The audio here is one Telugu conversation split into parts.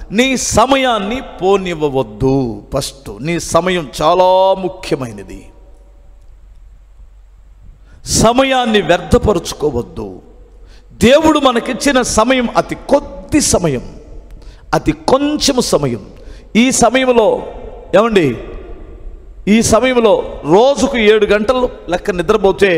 నీ సమయాన్ని పోనివ్వవద్దు. ఫస్ట్ నీ సమయం చాలా ముఖ్యమైనది. సమయాన్ని వ్యర్థపరుచుకోవద్దు. దేవుడు మనకిచ్చిన సమయం అతి కొద్ది సమయం, అతి కొంచెము సమయం. ఈ సమయంలో ఏమండి, ఈ సమయంలో రోజుకు 7 గంటలు లెక్క నిద్రపోతే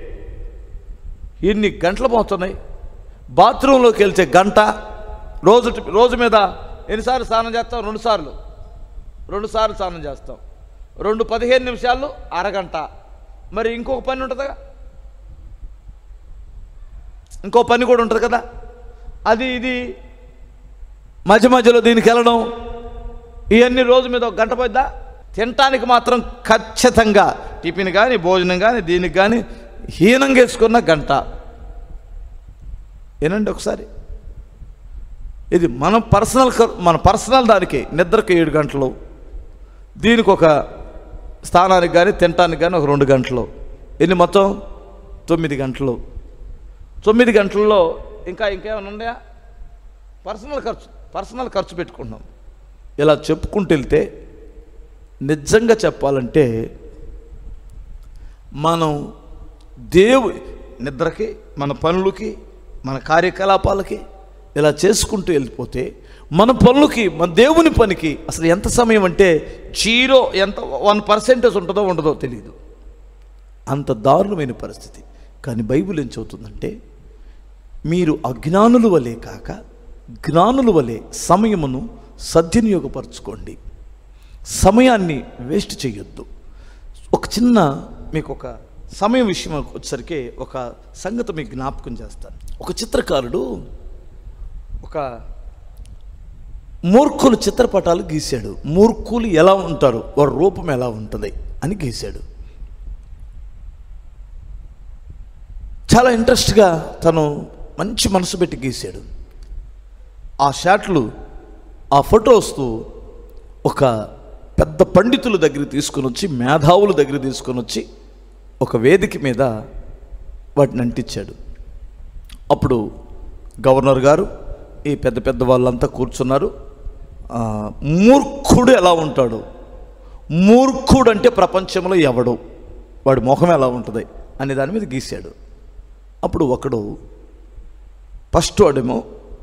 ఎన్ని గంటలు పోతున్నాయి? బాత్రూంలోకి వెళ్తే గంట, రోజు మీద ఎన్నిసార్లు స్నానం చేస్తాం? 2 సార్లు. 2 సార్లు స్నానం చేస్తాం. 15 నిమిషాలు అరగంట. మరి ఇంకొక పని ఉంటుందా? ఇంకో పని కూడా ఉంటుంది కదా, అది ఇది మధ్య మధ్యలో దీనికి వెళ్ళడం, ఇవన్నీ రోజు మీద 1 గంట పోయిద్దా? తినటానికి మాత్రం ఖచ్చితంగా టిఫిన్ కానీ భోజనం కానీ దీనికి కానీ హీనంగా వేసుకున్న 1 గంట. ఏనండి ఒకసారి, ఇది మన పర్సనల్ దానికి నిద్రకు 7 గంటలు, దీనికి ఒక స్థానానికి కానీ తినటానికి కానీ ఒక 2 గంటలు. ఎన్ని మొత్తం? 9 గంటలు. 9 గంటల్లో ఇంకేమైనా ఉన్నాయా? పర్సనల్ ఖర్చు పెట్టుకుంటున్నాం. ఇలా చెప్పుకుంటూ వెళ్తే నిజంగా చెప్పాలంటే మనం నిద్రకి, మన పనులకి, మన కార్యకలాపాలకి ఇలా చేసుకుంటూ వెళ్ళిపోతే మన పనులకి, మన దేవుని పనికి అసలు ఎంత సమయం అంటే 1% ఉంటుందో ఉండదో తెలియదు. అంత దారుణమైన పరిస్థితి. కానీ బైబిల్ ఏం చెబుతుందంటే, మీరు అజ్ఞానుల వలె కాక జ్ఞానుల వలె సమయమును సద్వినియోగపరచుకోండి. సమయాన్ని వేస్ట్ చేయొద్దు. ఒక చిన్న మీకు ఒక సమయం విషయం వచ్చేసరికి ఒక సంగతి మీకు జ్ఞాపకం చేస్తాను. ఒక చిత్రకారుడు ఒక మూర్ఖుల చిత్రపటాలు గీశాడు. మూర్ఖులు ఎలా ఉంటారు, వారి రూపం ఎలా ఉంటుంది అని గీశాడు. చాలా ఇంట్రెస్ట్గా తను మంచి మనసు పెట్టి గీశాడు. ఆ షాట్లు, ఆ ఫొటోస్ ఒక పెద్ద పండితుల దగ్గర తీసుకొని వచ్చి, మేధావుల దగ్గర తీసుకొని వచ్చి ఒక వేదిక మీద వాటిని అంటించాడు. అప్పుడు గవర్నర్ గారు, ఈ పెద్ద వాళ్ళంతా కూర్చున్నారు. మూర్ఖుడు ఎలా ఉంటాడు, మూర్ఖుడు అంటే ప్రపంచంలో ఎవడు, వాడి ముఖం ఎలా ఉంటుంది అనే దాని మీద గీశాడు. అప్పుడు ఒకడు ఫస్ట్ వాడేమో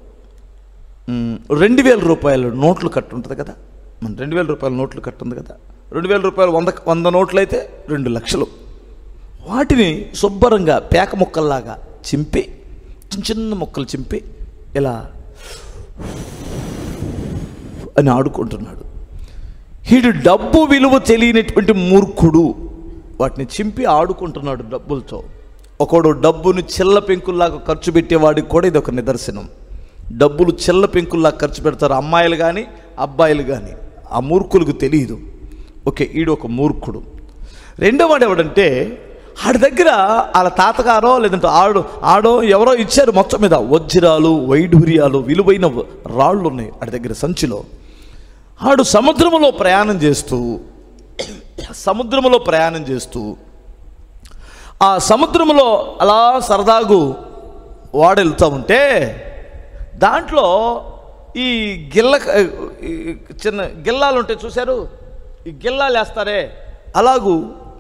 2000 రూపాయల నోట్లు కట్టు ఉంటుంది కదా, మన 2000 రూపాయల నోట్లు కట్టు ఉంది కదా, 2000 రూపాయలు 100 నోట్లు అయితే 2 లక్షలు. వాటిని శుభ్రంగా పేక ముక్కల్లాగా చింపి, చిన్న ముక్కలు చింపి ఇలా అని ఆడుకుంటున్నాడు. వీడు డబ్బు విలువ తెలియనటువంటి మూర్ఖుడు వాటిని చింపి ఆడుకుంటున్నాడు డబ్బులతో. ఒకడు డబ్బును చిల్ల పెంకుల్లాగా ఖర్చు పెట్టేవాడికి కూడా ఇది ఒక నిదర్శనం. డబ్బులు చిల్ల పెంకుల్లాగా ఖర్చు పెడతారు అమ్మాయిలు కానీ అబ్బాయిలు కానీ. ఆ మూర్ఖులకు తెలియదు. ఓకే, ఈడు ఒక మూర్ఖుడు. రెండోవాడు ఎవడంటే, ఆడి దగ్గర వాళ్ళ తాతగారో లేదంటే ఆడో ఎవరో ఇచ్చారు మొత్తం మీద వజ్రాలు, వైఢూర్యాలు, విలువైన రాళ్ళు ఉన్నాయి ఆడి దగ్గర సంచిలో. ఆడు సముద్రంలో ప్రయాణం చేస్తూ ఆ సముద్రంలో అలా సరదాగు వాడెళ్తూ ఉంటే దాంట్లో ఈ చిన్న గిల్లాలు ఉంటాయి చూశారు, ఈ గిల్లాలు వేస్తారే అలాగూ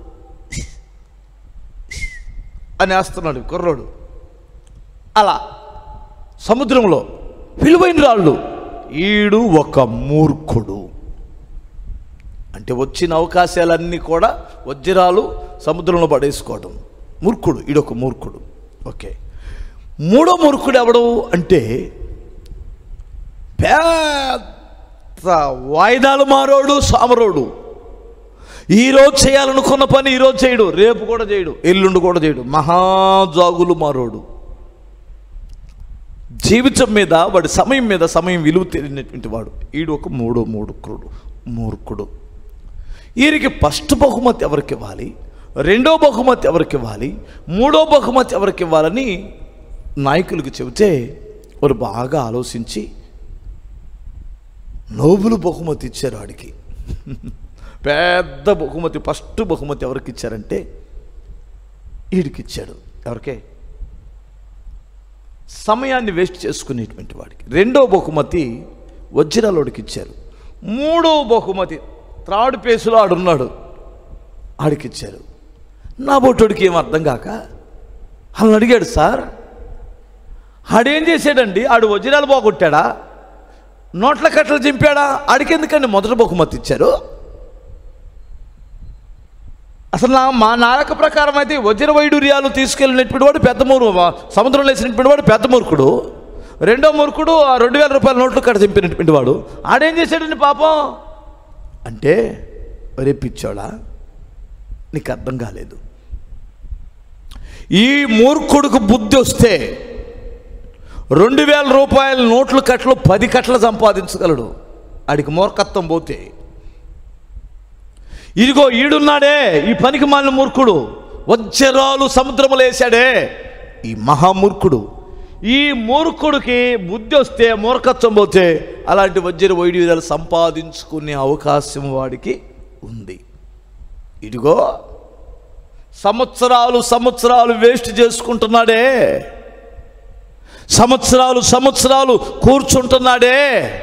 అని వేస్తున్నాడు కుర్రోడు. అలా సముద్రంలో విలువైన రాళ్ళు. ఈడు ఒక మూర్ఖుడు. అంటే వచ్చిన అవకాశాలన్నీ కూడా వజ్రాలు సముద్రంలో పడేసుకోవడం. మూర్ఖుడు, ఈడొక మూర్ఖుడు. ఓకే, మూడో మూర్ఖుడు ఎవడు అంటే, పెద్ద వాయిదాలు మారోడు, సామరోడు. ఈరోజు చేయాలనుకున్న పని ఈరోజు చేయడు, రేపు కూడా చేయడు, ఎల్లుండి కూడా చేయడు. మహాజాగులు మారోడు. జీవితం మీద, వాడి సమయం మీద సమయం విలువ తెలియనటువంటి వాడు. ఈడు ఒక మూర్ఖుడు. వీరికి ఫస్ట్ బహుమతి ఎవరికి ఇవ్వాలి, రెండో బహుమతి ఎవరికి ఇవ్వాలి, మూడో బహుమతి ఎవరికి ఇవ్వాలని నాయకులకు చెబితే వారు బాగా ఆలోచించి నోబెల్ బహుమతి ఇచ్చారు వాడికి. పెద్ద బహుమతి, ఫస్ట్ బహుమతి ఎవరికి ఇచ్చారంటే వీడికి ఇచ్చాడు. ఎవరికే? సమయాన్ని వేస్ట్ చేసుకునేటువంటి వాడికి. రెండో బహుమతి వజ్రాలోడికి ఇచ్చారు. 3వ బహుమతి త్రాడు పేసులో ఆడున్నాడు, ఆడికిచ్చారు. నా బొట్టుడికి ఏం అర్థం కాక వాళ్ళని అడిగాడు, సార్ ఆడేం చేశాడండి? ఆడు వజ్రాలు పోగొట్టాడా, నోట్ల కట్టలు చింపాడా? ఆడికెందుకండి మొదటి బహుమతి ఇచ్చారు? అసలు మా నాయక ప్రకారం అయితే వజ్ర వైడూర్యాలు తీసుకెళ్ళినటువంటి వాడు పెద్ద సముద్రంలో వేసినటువంటి వాడు పెద్ద మూర్ఖుడు, రెండో మూర్ఖుడు ఆ 2000 రూపాయల నోట్లు కట్ట చింపినటువంటి వాడు. ఆడేం చేశాడండి పాపం అంటే, రేపిచ్చాడా, నీకు అర్థం కాలేదు. ఈ మూర్ఖుడికి బుద్ధి వస్తే 2000 రూపాయల నోట్లు కట్టలు 10 కట్టలు సంపాదించగలడు. ఆడికి మూర్ఖత్వం పోతే, ఇదిగో ఈడున్నాడే ఈ పనికి మాలిన మూర్ఖుడు, వజ్రాలు సముద్రములో వేశాడే ఈ మహామూర్ఖుడు. ఈ మూర్ఖుడికి బుద్ధి వస్తే, మూర్ఖత్వం పోతే అలాంటి వజ్ర వైడూర్యాలు సంపాదించుకునే అవకాశం వాడికి ఉంది. ఇదిగో సంవత్సరాలు వేస్ట్ చేసుకుంటున్నాడే, సంవత్సరాలు కూర్చుంటున్నాడే,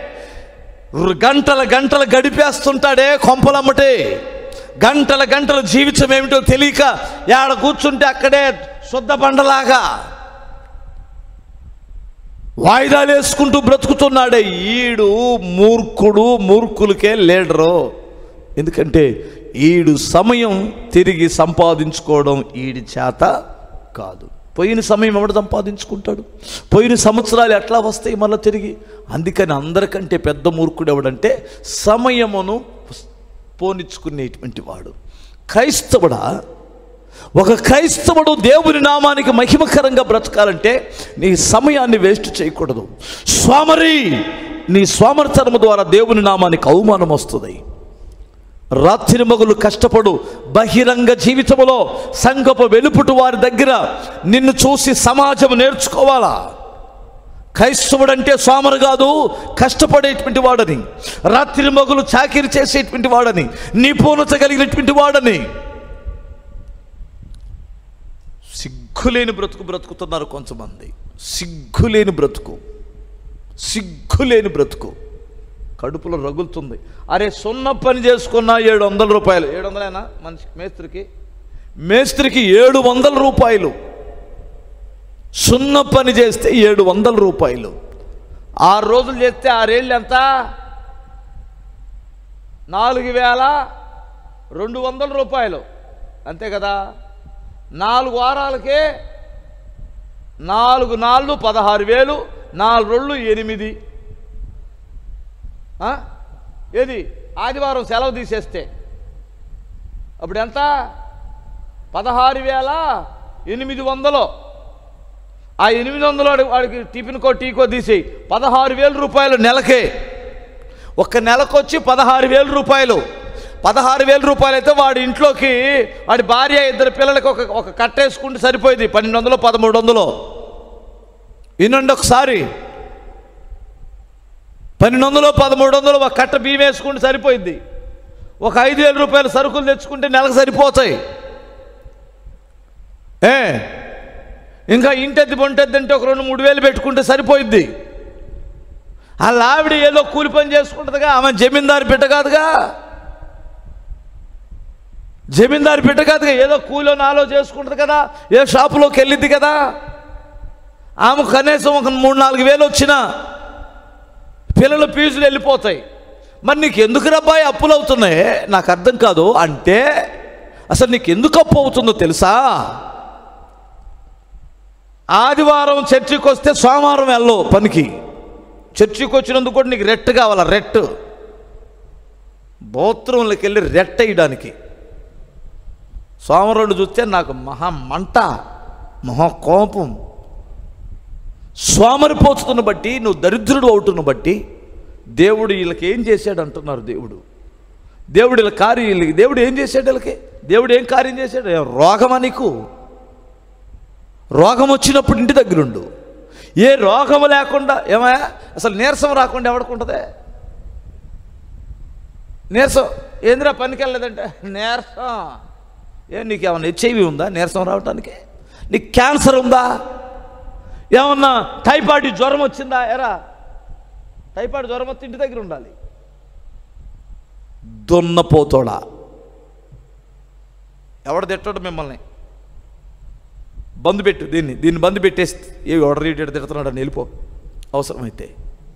గంటలు గడిపేస్తుంటాడే కొంపలమ్మటే. గంటల జీవితం ఏమిటో తెలియక ఏడ కూర్చుంటే అక్కడే శుద్ధ బండలాగా వాయిదాలు వేసుకుంటూ బ్రతుకుతున్నాడే. ఈడు మూర్ఖులకే లీడరు. ఎందుకంటే ఈడు సమయం తిరిగి సంపాదించుకోవడం ఈడి చేత కాదు. పోయిన సమయం ఎవడు సంపాదించుకుంటాడు? పోయిన సంవత్సరాలు ఎట్లా వస్తాయి మళ్ళీ తిరిగి? అందుకని అందరికంటే పెద్ద మూర్ఖుడు ఎవడంటే సమయమును పోనిచ్చుకునేటువంటి వాడు. ఒక క్రైస్తవుడు దేవుని నామానికి మహిమకరంగా బ్రతకాలంటే నీ సమయాన్ని వేస్ట్ చేయకూడదు. నీ స్వామర్థనము ద్వారా దేవుని నామానికి అవమానం వస్తుంది. రాత్రి మగులు కష్టపడు బహిరంగ జీవితంలో సంఘపు వెలుపుటు వారి దగ్గర నిన్ను చూసి సమాజం నేర్చుకోవాలా. క్రైస్తవుడంటే సోమరు కాదు, కష్టపడేటువంటి వాడని, రాత్రి మగులు చాకిరి చేసేటువంటి వాడని, నిపుణత కలిగినటువంటి వాడని. సిగ్గులేని బ్రతుకుతున్నారు కొంతమంది. సిగ్గులేని బ్రతుకు కడుపులో రగులుతుంది. అరే సున్న పని చేసుకున్న 700 రూపాయలు, 700 మనిషికి, మేస్త్రికి 700 రూపాయలు. సున్న పని చేస్తే 700 రూపాయలు. 6 రోజులు చేస్తే 6 ఏళ్ళు ఎంత? 4200 రూపాయలు, అంతే కదా. 4 వారాలకే 4 నాళ్ళు 16,000, 4 రోజులు 8. ఏది ఆదివారం సెలవు తీసేస్తే అప్పుడు ఎంత? 16,800. ఆ 800 వాడికి టిఫిన్కో టీకో తీసి 16,000 రూపాయలు నెలకే. ఒక్క నెలకొచ్చి 16,000 రూపాయలు. 16,000 రూపాయలు అయితే వాడి ఇంట్లోకి వాడి భార్య 2 పిల్లలకి ఒక కట్టేసుకుంటే సరిపోయింది. 1200 1300. వినండి ఒకసారి, 1200 1300 ఒక కట్ట బియ్యం వేసుకుంటే సరిపోయింది. ఒక 5,000 రూపాయలు సరుకులు తెచ్చుకుంటే నెలకు సరిపోతాయి. ఇంకా ఇంటెద్ది బొంటెద్ది అంటే ఒక 2-3 వేలు పెట్టుకుంటే సరిపోయిద్ది. వాళ్ళ ఆవిడ ఏదో కూలి పని చేసుకుంటుందిగా, ఆమె జమీందారు బిడ్డ కాదుగా, ఏదో కూలో నాలో చేసుకుంటుంది కదా, ఏ షాపులోకి వెళ్ళిద్ది కదా. ఆమె కనీసం ఒక 3-4 వేలు వచ్చినా పిల్లల ఫీజులు వెళ్ళిపోతాయి. మరి నీకు ఎందుకు రబ్బాయి అప్పులు అవుతున్నాయి? నాకు అర్థం కాదు. అంటే అసలు నీకు ఎందుకు అప్పు అవుతుందో తెలుసా? ఆదివారం చర్చికి వస్తే సోమవారం వెళ్ళవు పనికి. చర్చికి వచ్చినందుకు కూడా నీకు రెట్టు కావాలా? రెట్టు బాత్రూంలోకి వెళ్ళి రెట్ట వేయడానికి. సోమవారం చూస్తే నాకు మంట, కోపం. సోమరిపోతున్న బట్టి, నువ్వు దరిద్రుడు అవుతున్న బట్టి దేవుడు వీళ్ళకి ఏం చేశాడు అంటున్నారు. దేవుడు వీళ్ళ కార్యం, దేవుడు ఏం చేశాడు వీళ్ళకి? దేవుడు ఏం కార్యం చేశాడు? రోగమా నీకు? రోగం వచ్చినప్పుడు ఇంటి దగ్గరుండు. ఏ రోగము లేకుండా ఏమయ్యా అసలు నీరసం రాకుండా ఎవడుకుంటుంది? నీరసం ఏందిరా పనికి వెళ్ళలేదంటే నీరసం. నీకు ఏమన్నా హెచ్ఐవి ఉందా నీరసం రావడానికి? నీకు క్యాన్సర్ ఉందా? ఏమన్నా టైఫాయిడ్ జ్వరం వచ్చిందా? టైఫాయిడ్ జ్వరం వస్తే ఇంటి దగ్గర ఉండాలి. దున్నపోతోడా, ఎవడు తిట్టాడు మిమ్మల్ని? బంద్ పెట్టు, దీన్ని బంద్ పెట్టేసి ఎవడ రీడెడ్ తిడుతున్నాడు అని వెళ్ళిపో అవసరమైతే.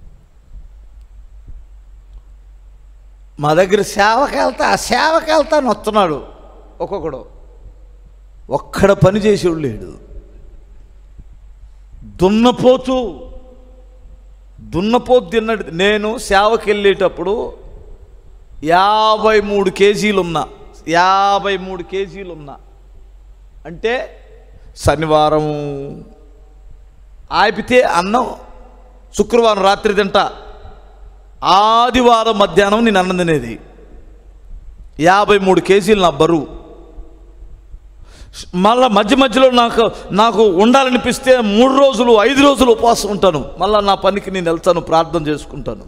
మా దగ్గర సేవకి వెళ్తా అని వస్తున్నాడు ఒక్కొక్కడు. ఒక్కడ పని చేసేవాడు లేడు. దున్నపోతు తిన్నాడు. నేను సేవకి వెళ్ళేటప్పుడు 53 కేజీలు ఉన్నా. అంటే శనివారం ఆపితే అన్నం, శుక్రవారం రాత్రి తింటా, ఆదివారం మధ్యాహ్నం నేను అన్నం తినేది. 53 కేజీలు నా బరువు. మళ్ళీ మధ్యలో నాకు ఉండాలనిపిస్తే 3 రోజులు 5 రోజులు ఉపవాసం ఉంటాను. మళ్ళీ నా పనికి నేను వెళ్తాను, ప్రార్థన చేసుకుంటాను.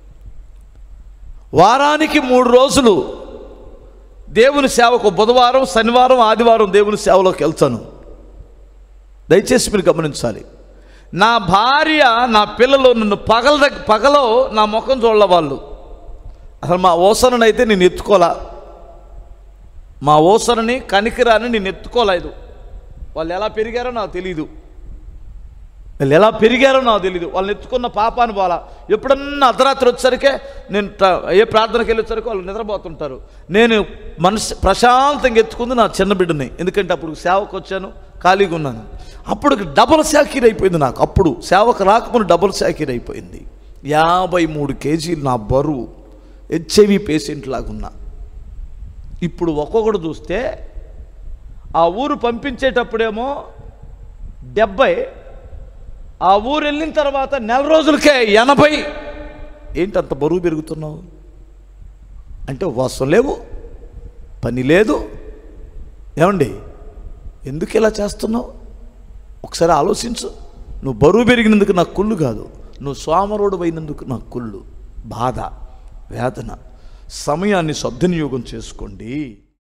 వారానికి 3 రోజులు దేవుని సేవకు, బుధవారం, శనివారం, ఆదివారం దేవుని సేవలోకి వెళ్తాను. దయచేసి మీరు గమనించాలి. నా భార్య, నా పిల్లలు నన్ను పగలో నా ముఖం చూడలే. వాళ్ళు అసలు మా ఓసననైతే నేను ఎత్తుకోలే. మా ఓసనని, కనికిరాని నేను ఎత్తుకోలేదు. వాళ్ళు ఎలా పెరిగారో నాకు తెలీదు. వాళ్ళని ఎత్తుకున్న పాపాను పోలా. ఎప్పుడన్నా అర్ధరాత్రి వచ్చేసరికే నేను ఏ ప్రార్థనకి వెళ్ళేసరికి వాళ్ళు నిద్రపోతుంటారు. నేను మనసు ప్రశాంతంగా ఎత్తుకుంది నా చిన్న బిడ్డని. ఎందుకంటే అప్పుడు సేవకు వచ్చాను, ఖాళీగా ఉన్నాను. అప్పుడు డబుల్ శాఖీర్ అయిపోయింది నాకు. అప్పుడు సేవకు రాకముందు డబుల్ శాఖీర్ అయిపోయింది. 53 కేజీలు నా బరువు. HIV పేషెంట్ లాగున్నా. ఇప్పుడు ఒక్కొక్కడు చూస్తే ఆ ఊరు పంపించేటప్పుడేమో 70, ఆ ఊరు వెళ్ళిన తర్వాత నెల రోజులకే 80. ఏంటంత బరువు పెరుగుతున్నావు అంటే వసం లేవు, పని లేదు. ఏమండి, ఎందుకు ఇలా చేస్తున్నావు? ఒకసారి ఆలోచించు. నువ్వు బరువు పెరిగినందుకు నాకు కుళ్ళు కాదు, నువ్వు సోమరోడు అయినందుకు నాకు కుళ్ళు, బాధ, వేదన. సమయాన్ని సద్వినియోగం చేసుకోండి.